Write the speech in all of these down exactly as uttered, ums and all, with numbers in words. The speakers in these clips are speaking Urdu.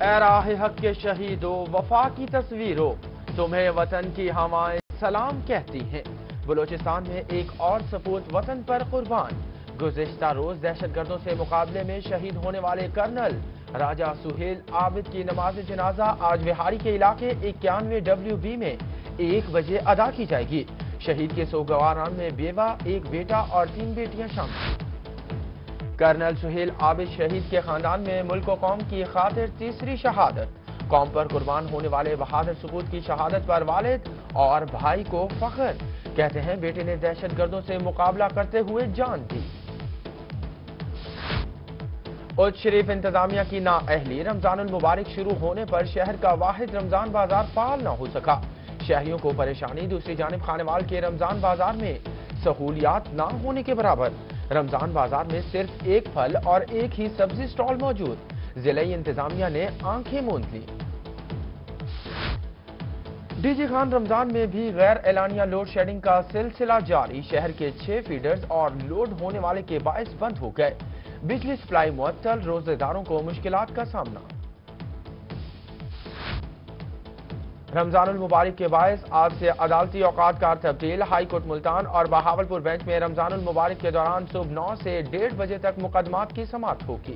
اے راہ حق کے شہیدوں وفا کی تصویروں، تمہیں وطن کی ہوائیں سلام کہتی ہیں۔ بلوچستان میں ایک اور سپوت وطن پر قربان۔ گزشتہ روز دہشت گردوں سے مقابلے میں شہید ہونے والے کرنل راجہ سہیل عابد کی نماز جنازہ آج وہاڑی کے علاقے اکیانوے ڈبلیو بی میں ایک بجے ادا کی جائے گی۔ شہید کے سوگواران میں بیوہ، ایک بیٹا اور تین بیٹیاں شامل۔ کرنل سہیل عابد شہید کے خاندان میں ملک و قوم کی خاطر تیسری شہادت۔ قوم پر قربان ہونے والے بہادر سپوت کی شہادت پر والد اور بھائی کو فخر۔ کہتے ہیں بیٹے نے دہشت گردوں سے مقابلہ کرتے ہوئے جان دی۔ اچ شریف انتظامیہ کی نااہلی، رمضان المبارک شروع ہونے پر شہر کا واحد رمضان بازار فعال نہ ہو سکا۔ شہریوں کو پریشانی، دوسری جانب خانوال کے رمضان بازار میں سہولیات نہ ہونے کے برابر۔ رمضان بازار میں صرف ایک پھل اور ایک ہی سبزی سٹال موجود۔ ضلعی انتظامیہ نے آنکھیں موند لی۔ ڈی جی خان رمضان میں بھی غیر اعلانیہ لوڈ شیڈنگ کا سلسلہ جاری۔ شہر کے چھ فیڈرز اور لوڈ ہونے والے کے باعث بند ہو گئے۔ بجلی سپلائی معطل، روزے داروں کو مشکلات کا سامنا۔ رمضان المبارک کے باعث آج سے عدالتی اوقات کا تبدیل۔ ہائی کورٹ ملتان اور بہاولپور بینچ میں رمضان المبارک کے دوران صبح نو سے ڈیڑھ بجے تک مقدمات کی سماعت ہوگی۔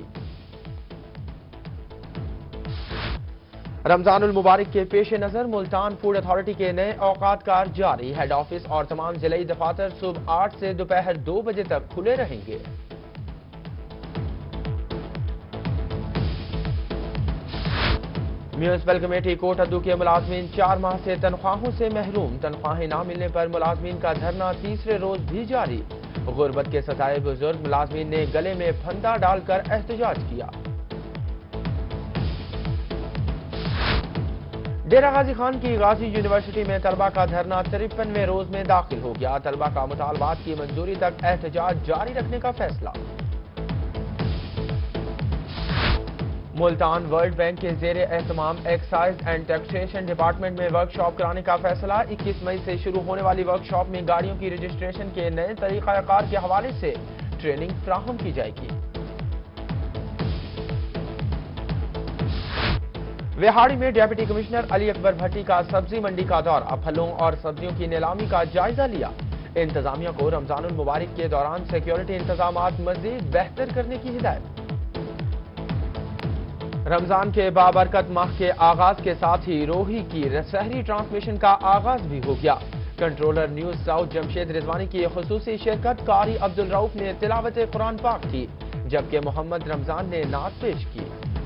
رمضان المبارک کے پیش نظر ملتان فوڈ اتھارٹی کے نئے اوقات کار جاری۔ ہیڈ آفس اور تمام ضلعی دفاتر صبح آٹھ سے دوپہر دو بجے تک کھلے رہیں گے۔ میونسپل کمیٹی کوٹ ادو کے ملازمین چار ماہ سے تنخواہوں سے محروم۔ تنخواہیں نہ ملنے پر ملازمین کا دھرنا تیسرے روز بھی جاری۔ غربت کے ستائے بزرگ ملازمین نے گلے میں پھندا ڈال کر احتجاج کیا۔ ڈیرہ غازی خان کی غازی یونیورسٹی میں طلبہ کا دھرنا ترپنویں روز میں داخل ہو گیا۔ طلبہ کا مطالبات کی منظوری تک احتجاج جاری رکھنے کا فیصلہ۔ ملتان ورلڈ بینک کے زیر اہتمام ایکسائز اینڈ ٹیکسیشن ڈپارٹمنٹ میں ورک شاپ کرانے کا فیصلہ۔ اکیس مئی سے شروع ہونے والی ورک شاپ میں گاڑیوں کی رجسٹریشن کے نئے طریقہ کار کے حوالے سے ٹریننگ فراہم کی جائے گی۔ وہاڑی میں ڈپٹی کمشنر علی اکبر بھٹی کا سبزی منڈی کا دورہ، پھلوں اور سبزیوں کی نیلامی کا جائزہ لیا۔ انتظامیہ کو رمضان المبارک کے دوران سیکیورٹی انتظامات مزید بہتر کرنے کی ہدایت۔ رمضان کے بابرکت ماہ کے آغاز کے ساتھ ہی روہی کی سحری ٹرانسمیشن کا آغاز بھی ہو گیا۔ Controller news south Jamshed Rizvani کی خصوصی شرکت، قاری عبدالرؤف نے تلاوت قرآن پاک کی، جبکہ محمد رمضان نے نعت پیش کی۔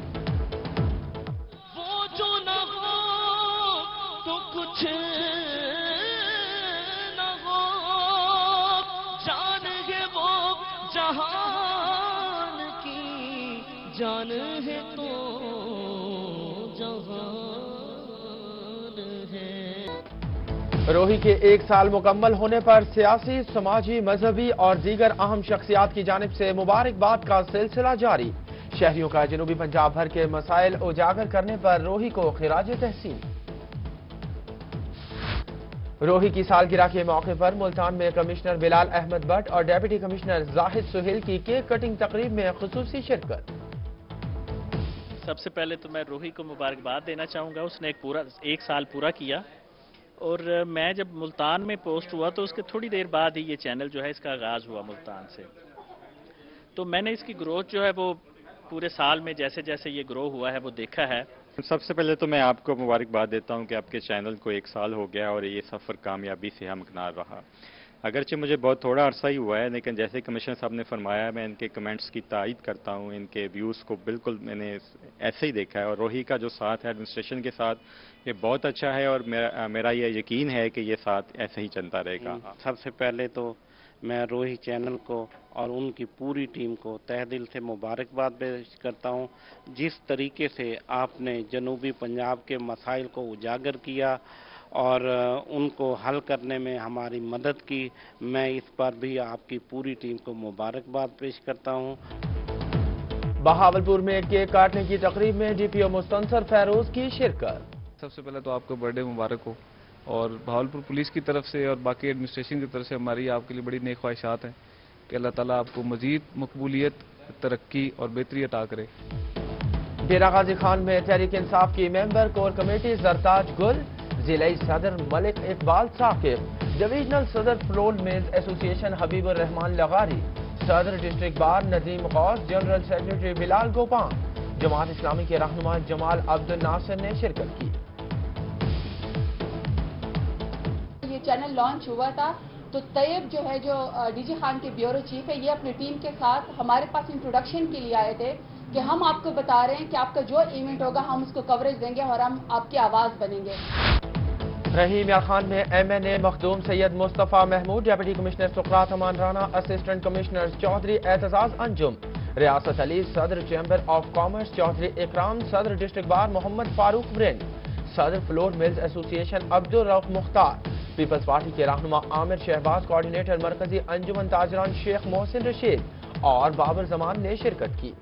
وہ جو نہ ہو تو کچھ نہ ہو، جان ہے وہ جہان کی جان ہے تو روہی کے ایک سال مکمل ہونے پر سیاسی، سماجی، مذہبی اور دیگر اہم شخصیات کی جانب سے مبارکباد کا سلسلہ جاری۔ شہریوں کا جنوبی پنجاب بھر کے مسائل اجاگر کرنے پر روہی کو خراج تحسین۔ روہی کی سالگرہ کے موقع پر ملتان میں کمشنر بلال احمد بٹ اور ڈیپٹی کمشنر زاہد سہیل کی کیک کٹنگ تقریب میں خصوصی شرکت۔ سب سے پہلے تو میں روہی کو مبارکباد دینا چاہوں گا، اس نے ایک پورا ایک سال پورا کیا، اور میں جب ملتان میں پوسٹ ہوا تو اس کے تھوڑی دیر بعد ہی یہ چینل جو ہے اس کا آغاز ہوا ملتان سے، تو میں نے اس کی گروتھ جو ہے وہ پورے سال میں جیسے جیسے یہ گرو ہوا ہے وہ دیکھا ہے۔ سب سے پہلے تو میں آپ کو مبارکباد دیتا ہوں کہ آپ کے چینل کو ایک سال ہو گیا اور یہ سفر کامیابی سے ہمکنار رہا۔ اگرچہ مجھے بہت تھوڑا عرصہ ہی ہوا ہے، لیکن جیسے کمشنر صاحب نے فرمایا میں ان کے کمنٹس کی تائید کرتا ہوں، ان کے ویوز کو بالکل میں نے ایسے ہی دیکھا ہے، اور روہی کا جو ساتھ ہے ایڈمنسٹریشن کے ساتھ یہ بہت اچھا ہے، اور میرا میرا یہ یقین ہے کہ یہ ساتھ ایسے ہی چلتا رہے گا۔ سب سے پہلے تو میں روہی چینل کو اور ان کی پوری ٹیم کو تہ دل سے مبارکباد پیش کرتا ہوں۔ جس طریقے سے آپ نے جنوبی پنجاب کے مسائل کو اجاگر کیا اور ان کو حل کرنے میں ہماری مدد کی، میں اس پر بھی آپ کی پوری ٹیم کو مبارکباد پیش کرتا ہوں۔ بہاولپور میں کیک کاٹنے کی تقریب میں D P O Mustansar Feroz کی شرکت۔ سب سے پہلے تو آپ کو برتھ ڈے مبارک ہو، اور بہاولپور پولیس کی طرف سے اور باقی ایڈمنسٹریشن کی طرف سے ہماری آپ کے لیے بڑی نیک خواہشات ہیں کہ اللہ تعالیٰ آپ کو مزید مقبولیت، ترقی اور بہتری عطا کرے۔ डेरा गाजी खान में तहरीक इंसाफ की member core committee Zartaj Gul, जिले सदर मलिक इकबाल साकिब, डिवीजनल सदर flour mills association Habibur Rehman लगारी, सदर district bar Nadeem Ghaus, general secretary Bilal Gopan, Jamaat Islami के रहनुमा जमाल अब्दुल नासिर ने शिरकत की। ये चैनल लॉन्च हुआ था तो तैयब जो है, जो डीजी खान के ब्यूरो चीफ है, ये अपनी टीम के साथ हमारे पास इंट्रोडक्शन के लिए आए थे कि हम आपको बता रहे हैं कि आपका जो इवेंट होगा हम उसको कवरेज देंगे और हम आपकी आवाज बनेंगे। रहीम यार खान में M N A Makhdoom Syed Mustafa Mahmood, deputy commissioner Sukrat Aman Rana, assistant commissioner Chaudhry Aitzaz Anjum, Riyasat Ali, सदर chamber of commerce Chaudhry Ikram, सदर डिस्ट्रिक्ट बार मोहम्मद फारूक वरिंद, सदर flour mills association Abdul Rauf Mukhtar, Peoples Party के रहनुमा आमिर शहबाज, कोऑर्डिनेटर मरकजी अंजुमन ताजरान शेख मोहसिन रशीद और बाबर जमान ने शिरकत की।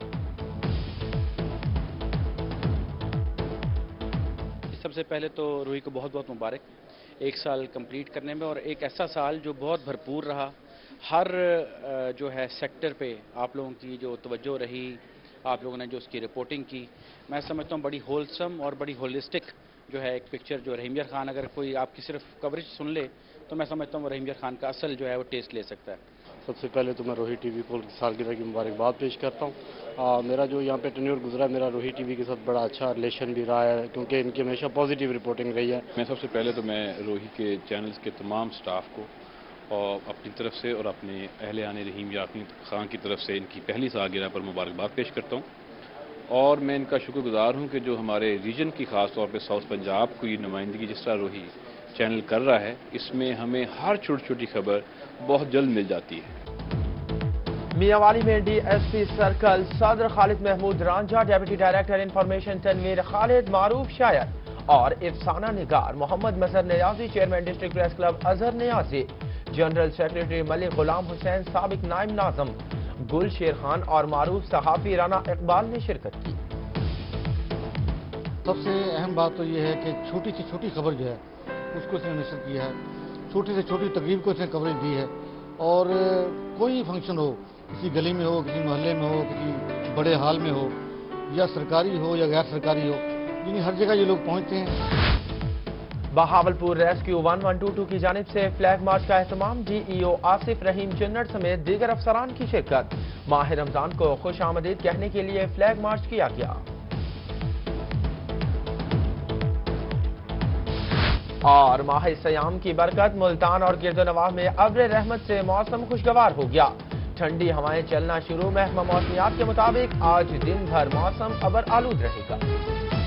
सबसे पहले तो रूही को बहुत बहुत मुबारक एक साल कंप्लीट करने में, और एक ऐसा साल जो बहुत भरपूर रहा। हर जो है सेक्टर पे आप लोगों की जो तवज्जो रही, आप लोगों ने जो उसकी रिपोर्टिंग की, मैं समझता हूँ बड़ी होलसम और बड़ी होलिस्टिक जो है एक पिक्चर जो रहीम यार खान, अगर कोई आपकी सिर्फ कवरेज सुन ले तो मैं समझता हूँ वो रहीम यार खान का असल जो है वो टेस्ट ले सकता है। सबसे पहले तो मैं रोही टीवी को सालगिरह की मुबारकबाद पेश करता हूँ। मेरा जो यहाँ पे टेन्योर गुजरा, मेरा रोही टीवी के साथ बड़ा अच्छा रिलेशन भी रहा है, क्योंकि इनकी हमेशा पॉजिटिव रिपोर्टिंग रही है। मैं सबसे पहले तो मैं रोही के चैनल्स के तमाम स्टाफ को और अपनी तरफ से और अपने अहले आने रहीम यार खान की तरफ से इनकी पहली सालगिरह पर मुबारकबाद पेश करता हूँ, और मैं इनका शुक्रगुजार हूँ कि जो हमारे रीजन की खास तौर पर साउथ पंजाब की नुमाइंदगी जिस तरह रोही चैनल कर रहा है, इसमें हमें हर छोटी छोटी खबर बहुत जल्द मिल जाती है। मियांवाली में डी एस पी सर्कल सदर Khalid Mahmood Ranjha, deputy director information Tanveer Khalid, मारूफ शायर और इफ्साना निगार Mohammad Mazhar Niazi, chairman district press club Azhar Niazi, general secretary Malik Ghulam Hussain, साबिक नाइब नाज़म गुल शेर खान और मारूफ सहाफी राना इकबाल ने शिरकत की। सबसे अहम बात तो ये है कि छोटी से छोटी खबर जो है उसको इसने नशर किया है, छोटी से छोटी तकरीब को इसने कवरेज दी है, और कोई फंक्शन हो, किसी गली में हो, किसी मोहल्ले में हो, किसी बड़े हाल में हो, या सरकारी हो या गैर सरकारी हो, यानी हर जगह ये लोग पहुंचते हैं। Bahawalpur rescue one one two two की जानिब से फ्लैग मार्च का एहतमाम, डी ई ओ आसिफ रहीम चिन्नट समेत दीगर अफसरान की शिरकत। माह रमजान को खुश आमदीद कहने के लिए फ्लैग मार्च किया गया और माह सयाम की बरकत, मुल्तान और गिरदोनवाह में अब्र रहमत से मौसम खुशगवार हो गया। ठंडी हवाएं चलना शुरू। महकमा मौसमियात के मुताबिक आज दिन भर मौसम अबर आलूद रहेगा।